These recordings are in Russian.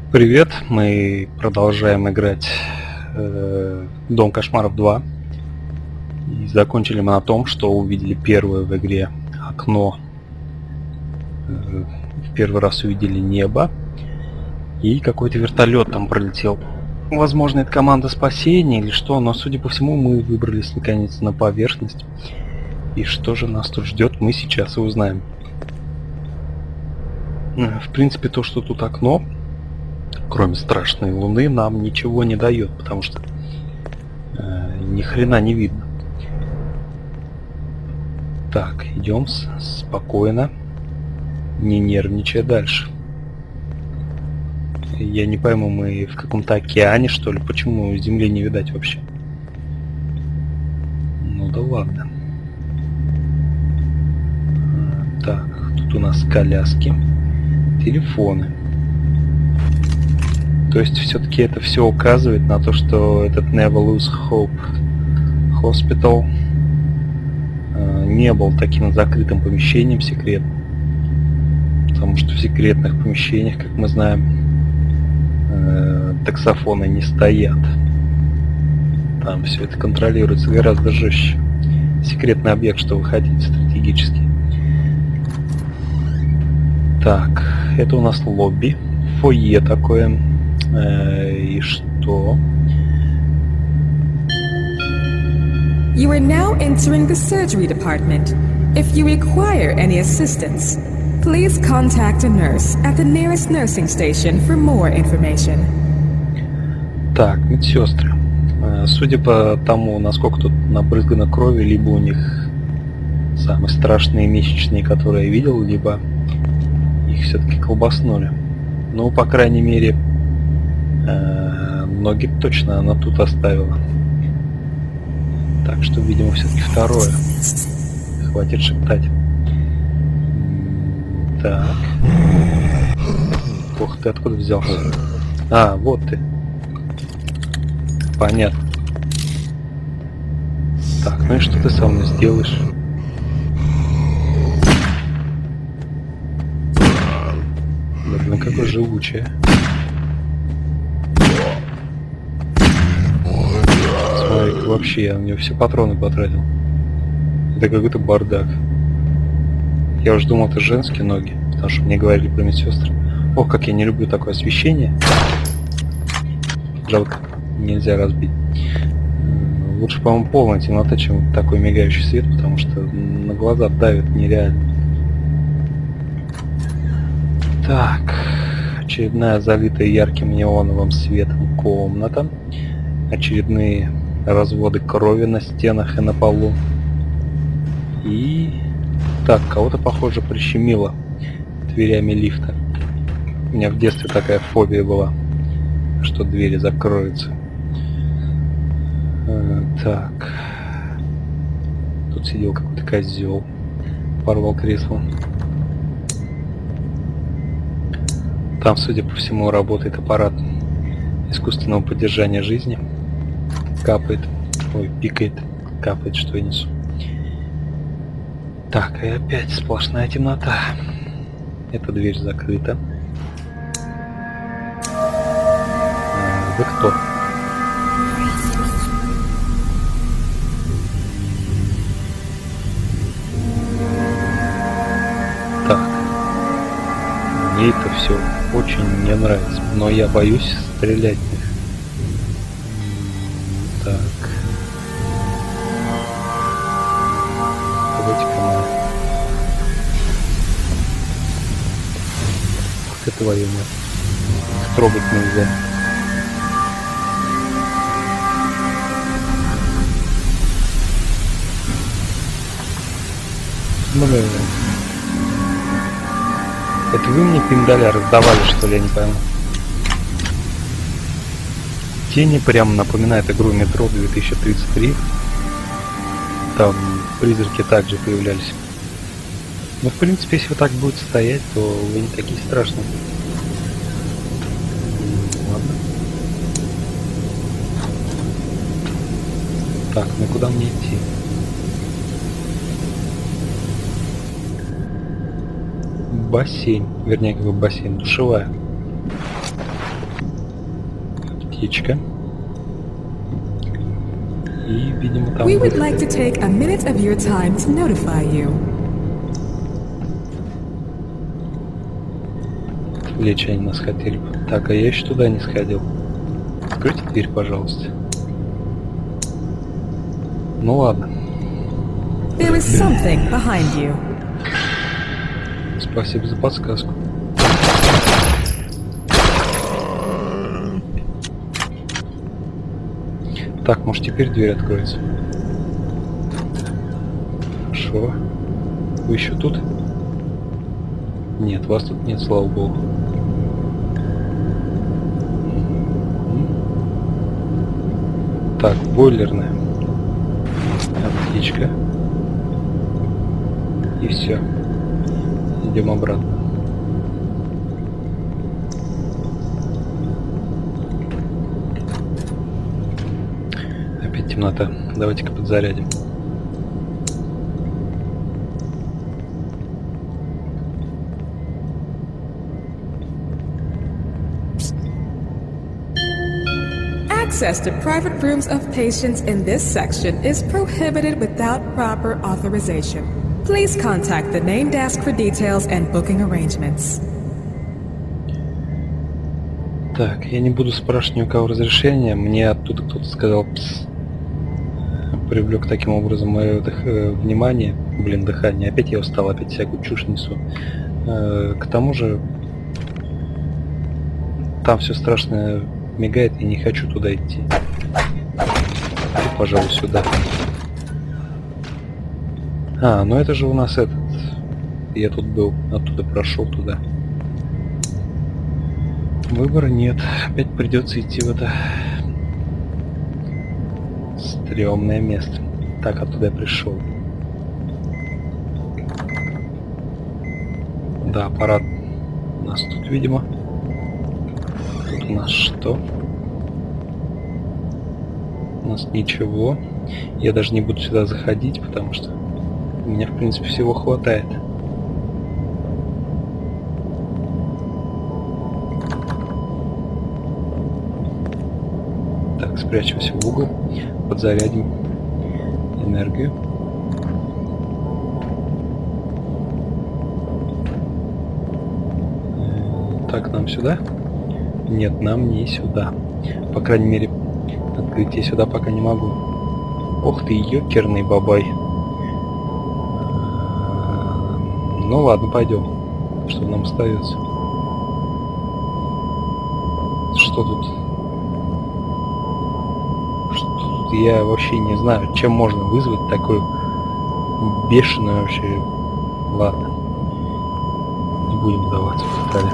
Привет, мы продолжаем играть Дом кошмаров 2. И закончили мы на том, что увидели первое в игре окно. В первый раз увидели небо. И какой-то вертолет там пролетел. Возможно, это команда спасения или что, но, судя по всему, мы выбрались наконец на поверхность. И что же нас тут ждет, мы сейчас и узнаем. В принципе, то, что тут окно, кроме страшной луны, нам ничего не дает, потому что ни хрена не видно. Так, идем спокойно, не нервничая дальше. Я не пойму, мы в каком-то океане, что ли? Почему земли не видать вообще? Ну да ладно. Так, тут у нас коляски, телефоны. То есть все-таки это все указывает на то, что этот Never Lose Hope Hospital не был таким закрытым помещением секретным. Потому что в секретных помещениях, как мы знаем, таксофоны не стоят. Там все это контролируется гораздо жестче. Секретный объект, что вы хотите, стратегически. Так, это у нас лобби, фойе такое. И что? You are now entering the surgery department. If you require any assistance, please contact a nurse at the nearest nursing station for more information. Так, медсестры. Судя по тому, насколько тут набрызгано крови, либо у них самые страшные месячные, которые я видел, либо их все-таки колбаснули. Ну, по крайней мере, ноги точно она тут оставила. Так что, видимо, все-таки второе. Хватит шептать. Так. Ох, ты откуда взялся? А, вот ты. Понятно. Так, ну и что ты со мной сделаешь? Да, блин, какой живучий. Смотри, вообще я на него все патроны потратил. Это какой-то бардак. Я уже думал, это женские ноги, потому что мне говорили про медсестры. Ох, как я не люблю такое освещение. Жалко, нельзя разбить. Лучше, по-моему, полная темнота, чем такой мигающий свет, потому что на глаза давит нереально. Так, очередная залитая ярким неоновым светом комната. Очередные разводы крови на стенах и на полу. И... Так, кого-то, похоже, прищемило дверями лифта. У меня в детстве такая фобия была, что двери закроются. Так. Тут сидел какой-то козел. Порвал кресло. Там, судя по всему, работает аппарат искусственного поддержания жизни. Капает. Ой, пикает. Капает, что я несу. Так, и опять сплошная темнота. Эта дверь закрыта. Вы кто? Так. Мне это все очень не нравится, но я боюсь стрелять в них. Так. Давайте-ка мы... Как это твою мать? Их трогать нельзя. Блин. Это вы мне пиндаля раздавали, что ли, я не пойму. Тени прямо напоминает игру Метро 2033. Там призраки также появлялись. Но в принципе, если вы так будете стоять, то вы не такие страшные. Ладно. Так, ну куда мне идти? Бассейн, вернее, как бы бассейн, душевая. Аптечка. И, видимо, там... We would like to take a minute of your time to notify you. Отвлечь они нас хотели. Так, а я еще туда не сходил. Откройте дверь, пожалуйста. Ну ладно. There is something behind you. Спасибо за подсказку. Так, может теперь дверь откроется. Хорошо. Вы еще тут? Нет, вас тут нет, слава богу. Так, бойлерная. Аптечка. И все. Идем обратно. Опять темнота. Давайте-ка подзарядим. Access to private rooms of patients in this section is prohibited without proper authorization. Please contact the main desk for details and booking arrangements. Так, я не буду спрашивать ни у кого разрешения. Мне оттуда кто-то сказал «пс». Привлек таким образом мое внимание. Блин, дыхание. Опять я устал, опять всякую чушь несу. К тому же там все страшно мигает, и не хочу туда идти. И, пожалуй, сюда. А, ну это же у нас этот. Я тут был, оттуда прошел туда. Выбора нет. Опять придется идти в это стрёмное место. Так, оттуда я пришел. Да, аппарат у нас тут, видимо. Тут у нас что? У нас ничего. Я даже не буду сюда заходить, потому что у меня, в принципе, всего хватает. Так, спрячемся в угол. Подзарядим энергию. Так, нам сюда? Нет, нам не сюда. По крайней мере, открыть я сюда пока не могу. Ох ты, ёкерный бабай. Ну ладно, пойдем. Что нам остается? Что тут? Что тут? Я вообще не знаю, чем можно вызвать такую бешеную вообще. Ладно. Не будем вдаваться в детали.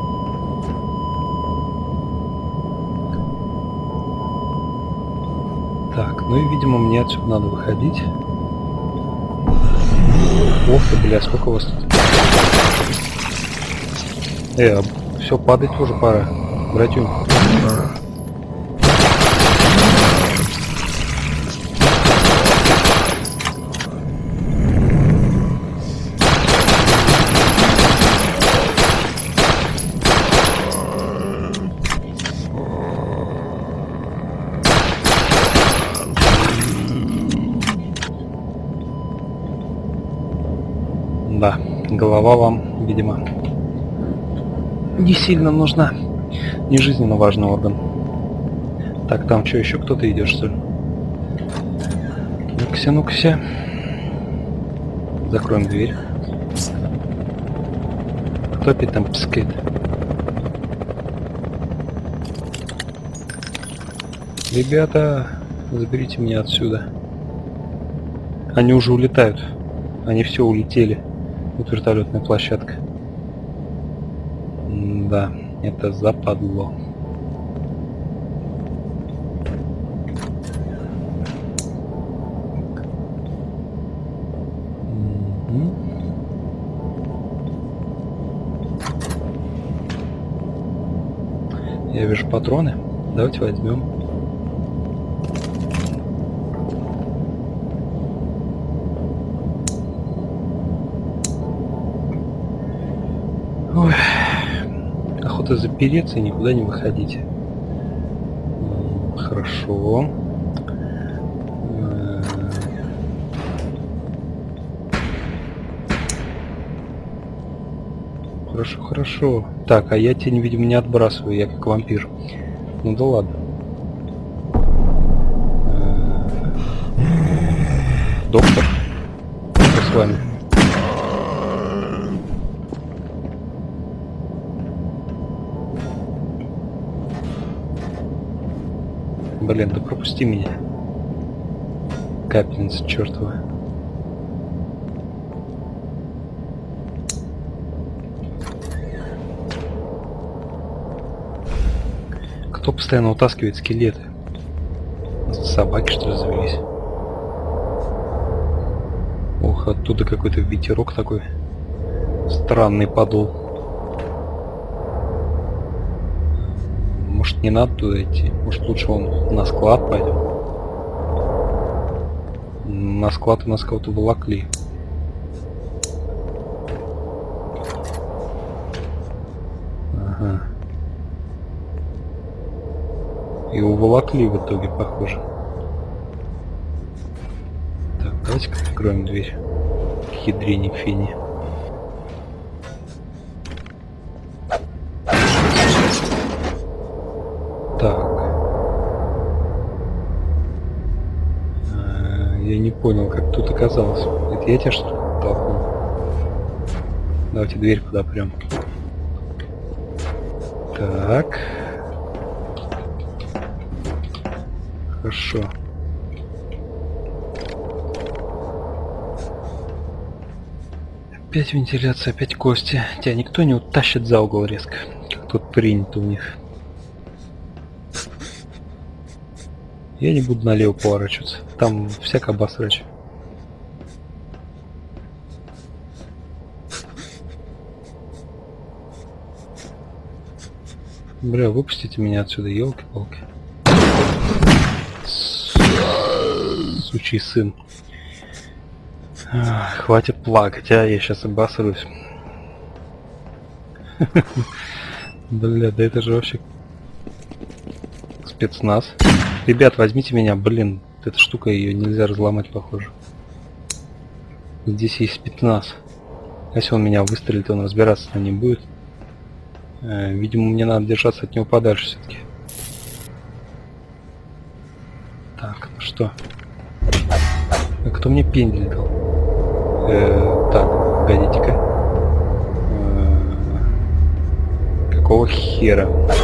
Так, ну и, видимо, мне отсюда надо выходить. Ох ты, бля, сколько у вас тут? Все, падать тоже пора. Братюнь. Да, голова вам, видимо, не сильно нужна. Не жизненно важный орган. Так, там что, еще кто-то идет, что ли? Ну-ка, ну-ка. Закроем дверь. Кто опять там пскает? Ребята, заберите меня отсюда. Они уже улетают. Они все улетели. Вот вертолетная площадка. Да, это западло. Я вижу патроны. Давайте возьмем. Ой. Охота запереться и никуда не выходить. Хорошо. Хорошо, хорошо. Так, а я тень, видимо, не отбрасываю, я как вампир. Ну да ладно. Доктор, что с вами? Блин, да пропусти меня. Капельница чертова. Кто постоянно утаскивает скелеты? Собаки, что ли, завелись? Ох, оттуда какой-то ветерок такой. Странный подул. Может, не надо туда идти? Может, лучше он на склад пойдем? На склад у нас кого-то волокли. Ага. И уволокли в итоге, похоже. Так, давайте-ка откроем дверь. К ядрине фини. Так. Я не понял, как тут оказалось. Это я тебя что ли толкнул? Давайте дверь подопрем. Так. Хорошо. Опять вентиляция, опять кости. Тебя никто не утащит за угол резко, как тут принято у них. Я не буду налево поворачиваться. Там всяко обосрач. Бля, выпустите меня отсюда, елки-палки. Сучий сын. Хватит плакать, а я сейчас обосрусь. Бля, да это же вообще спецназ. Ребят, возьмите меня, блин, эта штука, ее нельзя разломать, похоже. Здесь есть спецназ. Если он меня выстрелит, он разбираться с ним не будет. Видимо, мне надо держаться от него подальше все-таки. Так, ну что? А кто мне пендель дал? Так, погодите-ка. Какого хера?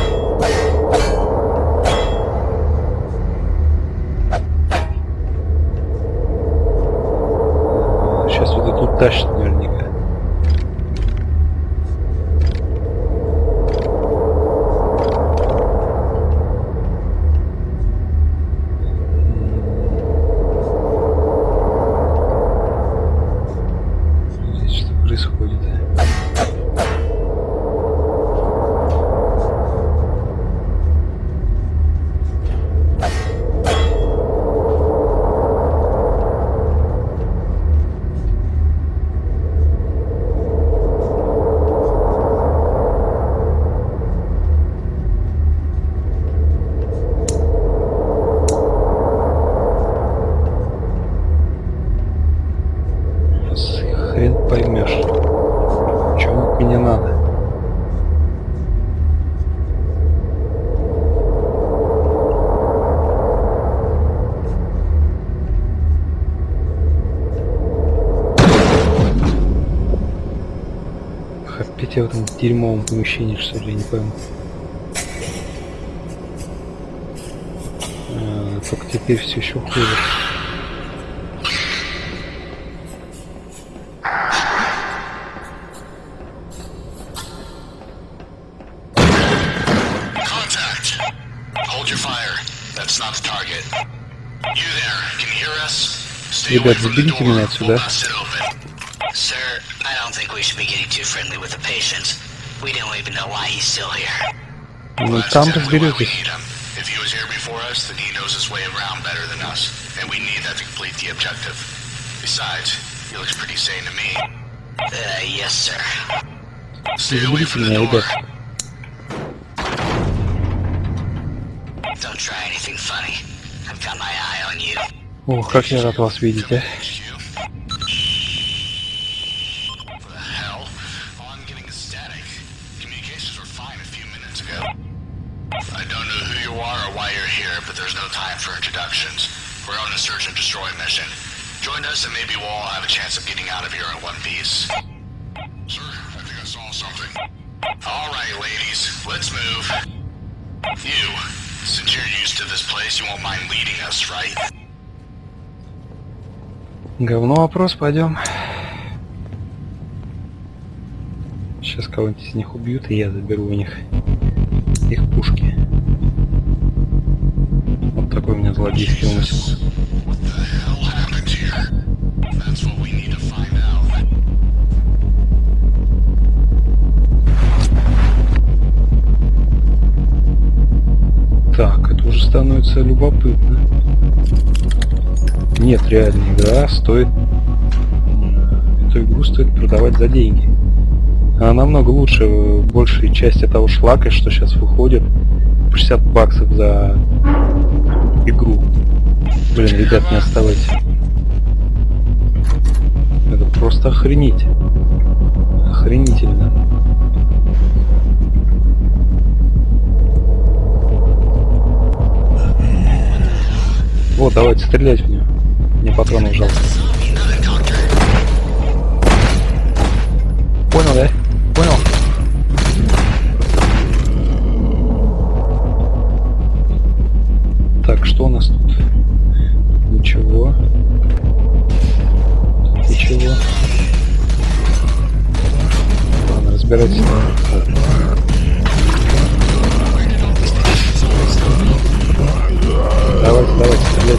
Сейчас вот это тащит наверняка. Здесь что происходит? Хрен поймешь, чему от меня надо. Опять я в этом дерьмовом помещении, что ли, я не пойму. Только теперь все еще хуже. Ребят, заберите меня отсюда. Ну там разберетесь. Заберите меня, ребят. Don't try anything funny. I've got my eye on you. Ох, как я рад вас видеть, а. We're on a search and destroy mission. Join us and maybe we'll all have a chance of getting out of here in one piece. Sir, I think I saw something. All right, ladies, let's move. You, since you're used to this place, you won't mind leading us, right? Говно вопрос, пойдем. Сейчас кого-нибудь из них убьют, и я заберу у них их пушки. Вот такой у меня злодейский умысел. Так, это уже становится любопытно. Нет, реально, игра стоит... Эту игру стоит продавать за деньги. Она намного лучше большей части того шлака, что сейчас выходит. 60 баксов за игру. Блин, ребят, не оставайтесь. Это просто охренеть. Охренительно. Вот, давайте стрелять в него. Мне патронов жалко. Понял, да? Понял? Так, что у нас тут? Ничего. Тут ничего. Ладно, разбирайтесь. Давайте, стреляйте.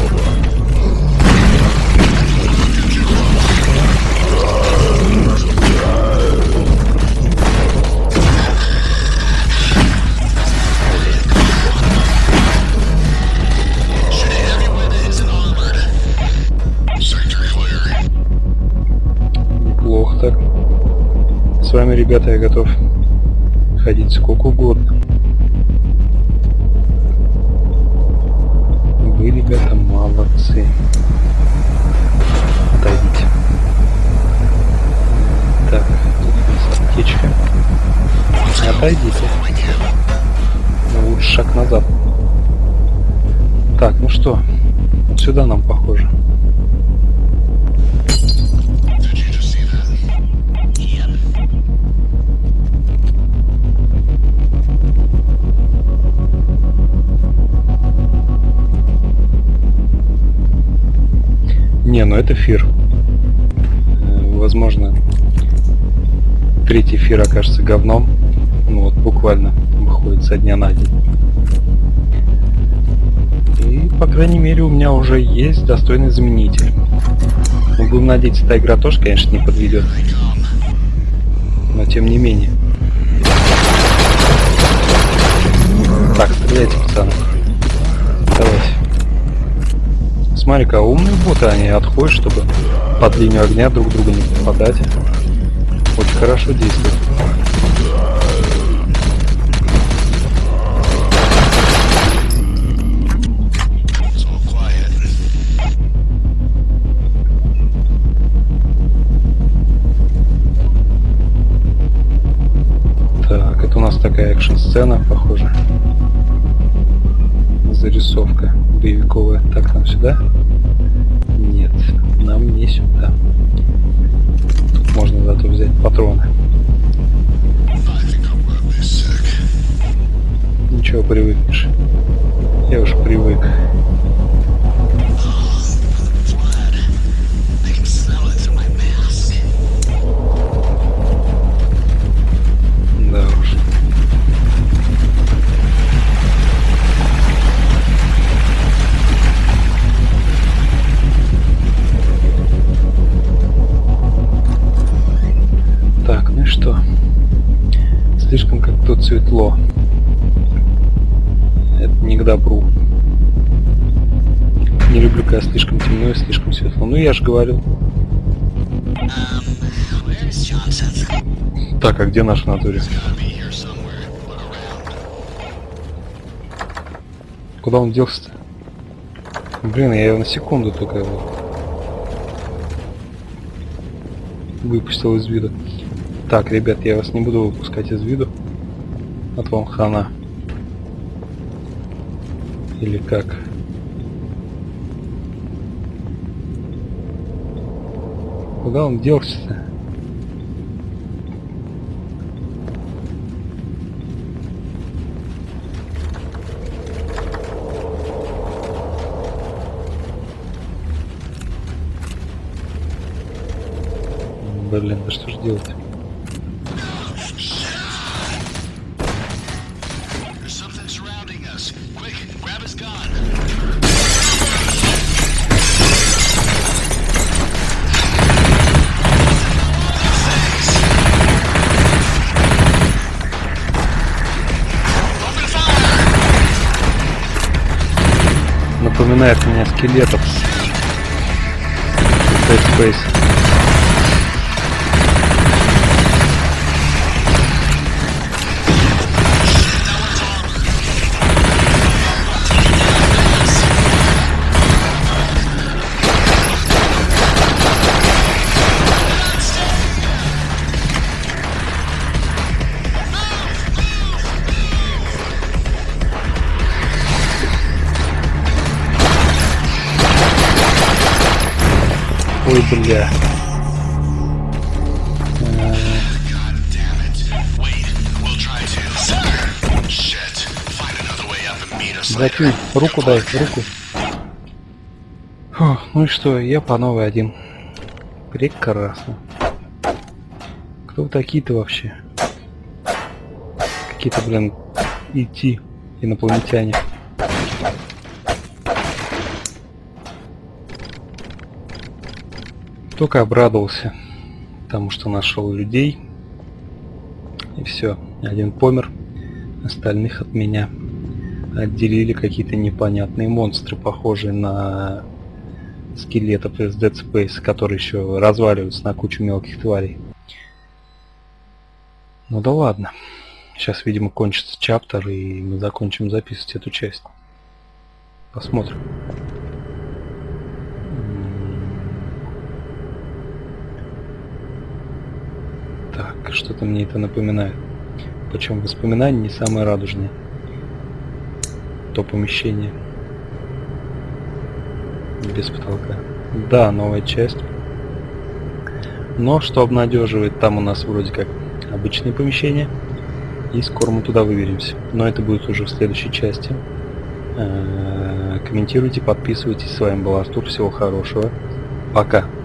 Неплохо так. С вами, ребята, я готов ходить сколько угодно. Вы, ребята, молодцы. Отойдите. Так, тут у нас аптечка. Отойдите. Ну, лучше шаг назад. Так, ну что? Вот сюда нам похоже. Не, ну это Фир. Возможно, третий Фир окажется говном. Ну вот буквально выходит со дня на день. И, по крайней мере, у меня уже есть достойный заменитель. Ну, будем надеяться, эта игра тоже, конечно, не подведет. Но тем не менее. Так, стреляйте, пацаны. Давайте. Смотри-ка, умные боты, они отходят, чтобы под линию огня друг друга не попадать. Очень хорошо действует. Так, это у нас такая экшн-сцена, похоже. Зарисовка боевиковая. Так, нам сюда? Нет, нам не сюда. Тут можно зато взять патроны. Ничего, привыкнешь. Я уже привык. Да уж. Так, ну и что? Слишком как-то светло. Это не к добру. Не люблю, когда слишком темно и слишком светло. Ну я же говорил. Так, а где наш в натуре? Куда он делся-то? Блин, я его на секунду только его выпустил из виду. Так, ребят, я вас не буду выпускать из виду. От вам хана. Или как? Куда он делся-то? Блин, да что ж делать? Напоминает меня скелетов. Dead Space. Ой, бля. Закинь, руку дай, руку. Фу, ну и что, я по новой один. Прекрасно. Кто вы такие-то вообще? Какие-то, блин, идти инопланетяне. Только обрадовался тому, что нашел людей. И все. Один помер. Остальных от меня отделили какие-то непонятные монстры, похожие на скелетов из Dead Space, которые еще разваливаются на кучу мелких тварей. Ну да ладно. Сейчас, видимо, кончится чаптер, и мы закончим записывать эту часть. Посмотрим. Так, что-то мне это напоминает. Причем воспоминания не самые радужные. То помещение. Без потолка. Да, новая часть. Но что обнадеживает, там у нас вроде как обычные помещения. И скоро мы туда выберемся. Но это будет уже в следующей части. Комментируйте, подписывайтесь. С вами был Артур. Всего хорошего. Пока.